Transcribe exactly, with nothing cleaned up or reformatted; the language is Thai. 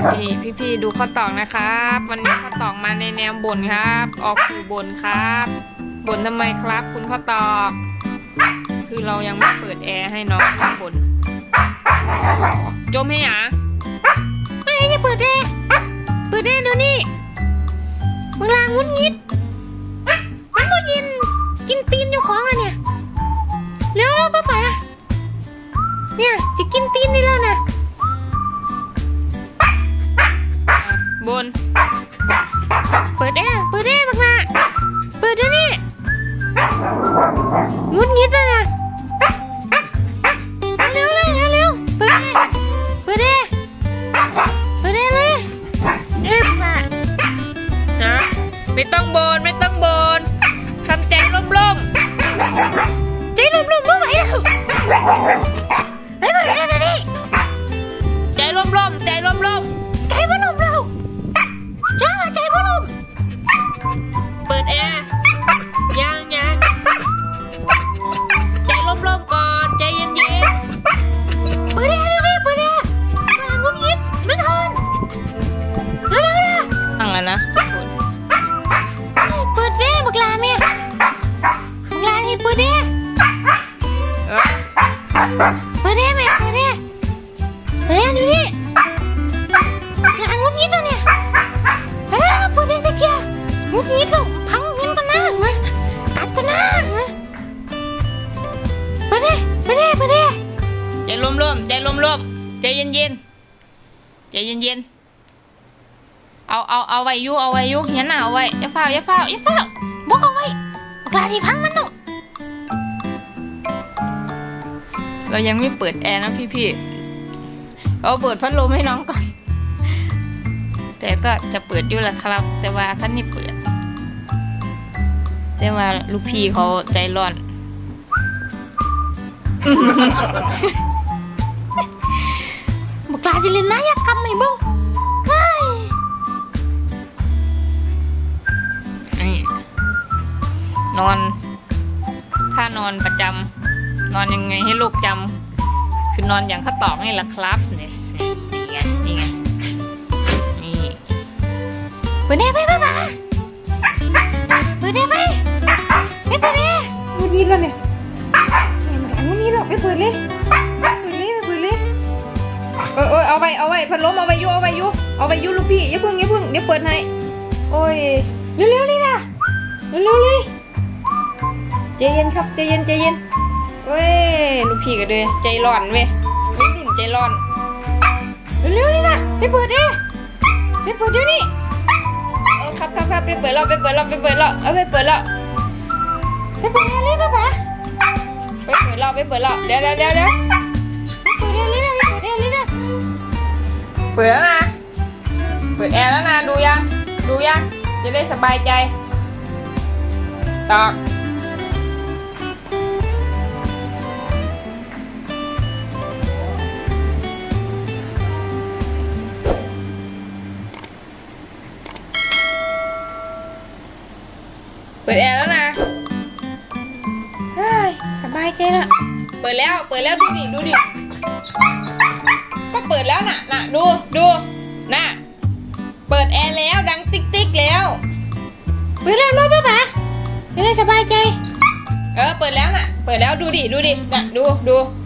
พี่พี่พี่ดูข้อต่อนะครับวันนี้ข้อต่อมาในแนวบ่นครับออกคือบ่นครับบ่นทำไมครับคุณข้อต่อคือเรายังไม่เปิดแอร์ให้น้องบ่นจมให้หยาไม่จะเปิดแอร์เปิดแอร์เดี๋ยวนี้เวลางุ้นงิดมันก็ยินกินตีนอยู่ของอะเนี่ยแล้วแล้วป้าป๋าเนี่ยจะกินตีนนี่แล้วนะบนเปิดแอร์เปิดแอร์บักมาเปิดด้วยนี่งุ้นงิดเลยนะเร็วเลยเร็วเปิดแอร์เปิดแอร์เปิดแอร์เลยเอ๊ะมาฮะไม่ต้องบนไม่ต้องบนทำใจร่มๆใจร่มๆรู้ไหมไอ้เปิดแอร์ดิใจร่มๆใจร่มๆใจร่มๆเราจ้าใจร่มเปิดแอร์ยังยังใจร่มๆก่อนใจเย็นๆเปิดแอร์ดิเปิดแอร์มางุ้นยิดไม่ทนเร็วๆนะตั้งแล้วนะเปิดแอร์บักลาเมียบักลาที่เปิดแอร์เปิดแอร์ไหมเปิดแอร์เปิดแอร์ดูดิลางุ้นยิดตัวเนี่ยเฮ้ยเปิดแอร์ตะเกียบงุ้นยิดส่งพังยิงกันหน้าเหรอกัดกันหน้าเหรอเปิดแอร์เปิดแอร์เปิดแอร์ใจร่มๆใจร่มๆใจเย็นๆใจเย็นๆเอาเอาเอาไว้ยูเอาไว้ยูยันหนาวไว้อย่าเฝ้าอย่าเฝ้าอย่าเฝ้าบอกเอาไว้กลาสิพังมันเนาะเรายังไม่เปิดแอร์นะพี่ๆเราเปิดพัดลมให้น้องก่อนแต่ก็จะเปิดอยู่แหละครับแต่ว่าท่านนี่เปิดแต่ว่าลูกพี่เขาใจร้อนบอกกลาจะเล่นนะอยากกำไหมบ้างนอนถ้านอนประจำนอนยังไงให้ลูกจำคือนอนอย่างข้าตอกนี่แหละครับนี่นี่ไงนี่ไงนี่เปิดแอร์ไปป้าป๋าเปิดแอร์ไปไม่เปิดแอร์งูนี้แล้วเนี่ยงูนี้หรอกไม่เปิดเลยเปิดเลยไม่เปิดเลยเออเออเอาไว้เอาไว้พัดลมเอาไว้ยูเอาไว้ยูเอาไว้ยูลูกพี่อย่าพึ่งอย่าพึ่งเดี๋ยวเปิดให้โอ้ยเร็วๆเลยนะเร็วๆเลยใจเย็นครับใจเย็นใจเย็นเว้ยลูกพี่ก็เลยใจร้อนเว้ยไม่ดุนใจร้อนเร็วๆนี่นะไปเปิดดิไปเปิดเดี๋ยวนี้เออครับครับครับไปเปิดแล้วไปเปิดแล้วไปเปิดแล้วเอาไปเปิดแล้วไปเปิดอะไรป้าป๋าไปเปิดแล้วไปเปิดแล้วเดี๋ยวเดี๋ยวเดี๋ยวเดี๋ยวไปเปิดอะไรนะไปเปิดอะไรนะเปิดแล้วนะเปิดแอร์แล้วนะดูยังดูยังจะได้สบายใจตอกเปิดแอร์แล้วนะเฮ้ยสบายใจละเปิดแล้วเปิดแล้วดูดิดูดิก็เปิดแล้วน่ะน่ะดูดูน่ะเปิดแอร์แล้วดังติ๊กติ๊กแล้วเปิดแล้วรู้ป่ะป๋าจะได้สบายใจเออเปิดแล้วน่ะเปิดแล้วดูดิดูดิน่ะดูดู